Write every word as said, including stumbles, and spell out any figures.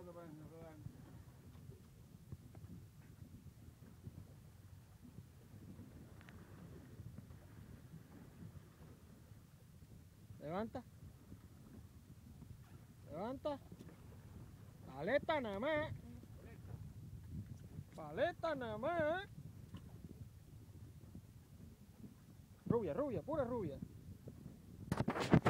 Levanta. Levanta. Paleta nada más. Paleta nada más. Rubia, rubia, pura rubia.